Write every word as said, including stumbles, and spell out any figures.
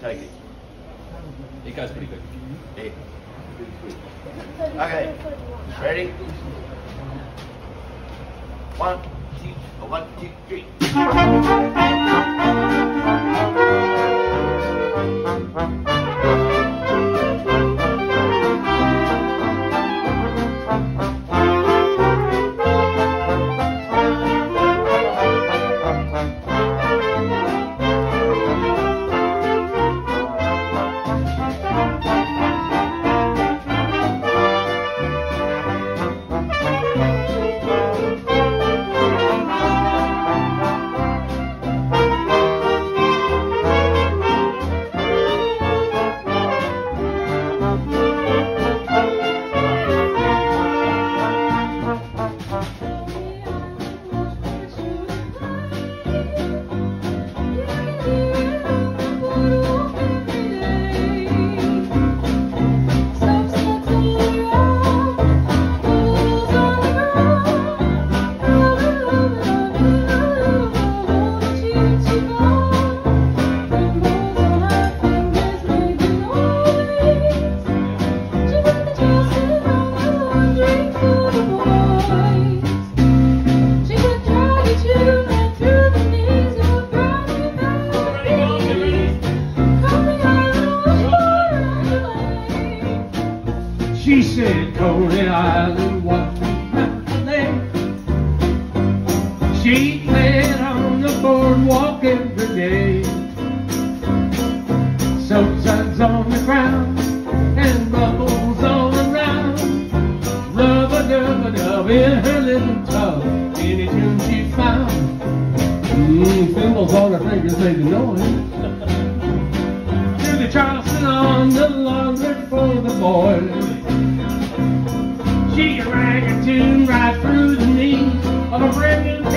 take it. It goes pretty good. Yeah. Okay, ready? One, two, one, two, three. She said, Coney Island, what's happening? She played on the boardwalk every day. Soap suds on the ground and bubbles all around. Rub-a-dub-a-dub in her little tub, any tune she found. Mmm, cymbals on her fingers made the noise. To the Charleston on the laundry for the boys. She rang a tune right through the knee of a brand new